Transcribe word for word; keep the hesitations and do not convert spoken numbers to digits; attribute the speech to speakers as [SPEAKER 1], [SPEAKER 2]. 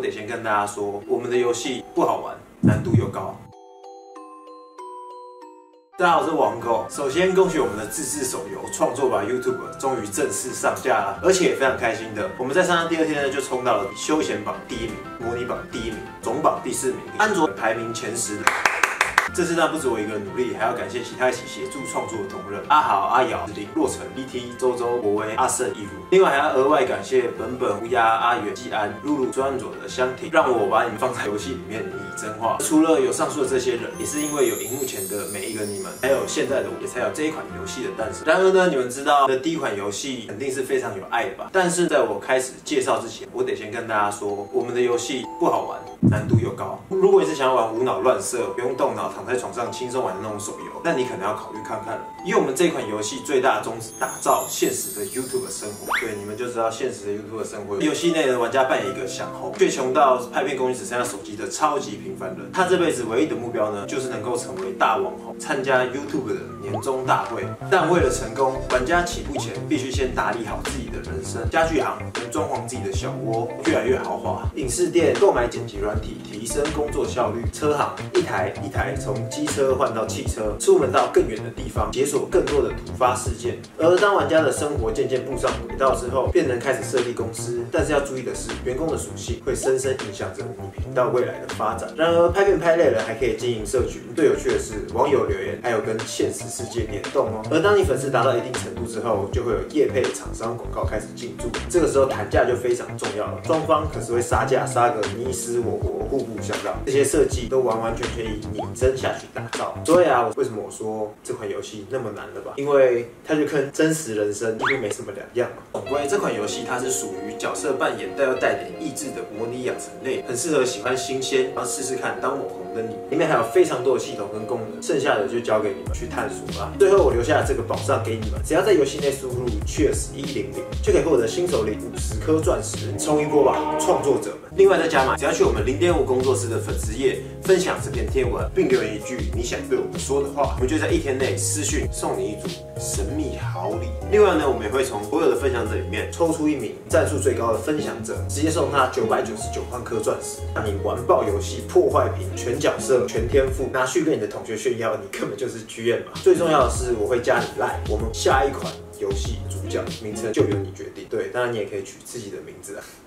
[SPEAKER 1] 得先跟大家说，我们的游戏不好玩，难度又高。 大家好，我是王狗。首先恭喜我们的自制手游创作吧 YouTube 终于正式上架了，而且也非常开心的，我们在上架第二天呢就冲到了休闲榜第一名、模拟榜第一名、总榜第四名、安卓排名前十的。 这次呢不止我一个人努力，还要感谢其他一起协助创作的同仁阿豪、阿瑶、林、洛成、E T、周周、国威、阿胜、义如。另外还要额外感谢本本、乌鸦、阿元、季安、露露、专案组的香婷，让我把你们放在游戏里面拟真化。除了有上述的这些人，也是因为有荧幕前的每一个你们，还有现在的我，也才有这一款游戏的诞生。然而呢，你们知道的第一款游戏肯定是非常有爱的吧？但是在我开始介绍之前，我得先跟大家说，我们的游戏不好玩。 难度又高。如果你是想要玩无脑乱射、不用动脑、躺在床上轻松玩的那种手游，那你可能要考虑看看了。以我们这款游戏最大的宗旨，打造现实的 YouTube 生活。对，你们就知道现实的 YouTube 生活。游戏内的玩家扮演一个想红、却穷到拍片工具只剩下手机的超级平凡人。他这辈子唯一的目标呢，就是能够成为大网红，参加 YouTube 的年终大会。但为了成功，玩家起步前必须先打理好自己的人生。家具行能装潢自己的小窝，越来越豪华。影视店购买剪辑软。 提升工作效率，车行一台一台从机车换到汽车，出门到更远的地方，解锁更多的突发事件。而当玩家的生活渐渐步上轨道之后，便能开始设立公司。但是要注意的是，员工的属性会深深影响着你频道未来的发展。然而拍片拍累了，还可以经营社群。最有趣的是，网友留言还有跟现实世界联动哦。而当你粉丝达到一定程度之后，就会有业配厂商广告开始进驻。这个时候谈价就非常重要了，双方可是会杀价杀个你死我活。 互不相让，这些设计都完完全全以拟真下去打造。所以啊，为什么我说这款游戏那么难了吧？因为它就跟真实人生几乎没什么两样嘛。总归这款游戏它是属于角色扮演但又带点益智的模拟养成类，很适合喜欢新鲜，然后试试看当网红的你。里面还有非常多的系统跟功能，剩下的就交给你们去探索吧。最后我留下了这个宝藏给你们，只要在游戏内输入 cheers 一零零，就可以获得新手礼五十颗钻石，冲一波吧，创作者们！另外再加码，只要去我们零点五工作室的粉丝页分享这篇贴文，并留言一句你想对我们说的话，我们就在一天内私讯送你一组神秘好礼。另外呢，我们也会从所有的分享者里面抽出一名赞数最高的分享者，直接送他九百九十九万颗钻石，让你玩爆游戏，破坏屏，全角色，全天赋，拿去跟你的同学炫耀，你根本就是 G M 嘛。最重要的是，我会加你 Line， 我们下一款游戏主角名称就由你决定。对，当然你也可以取自己的名字啊。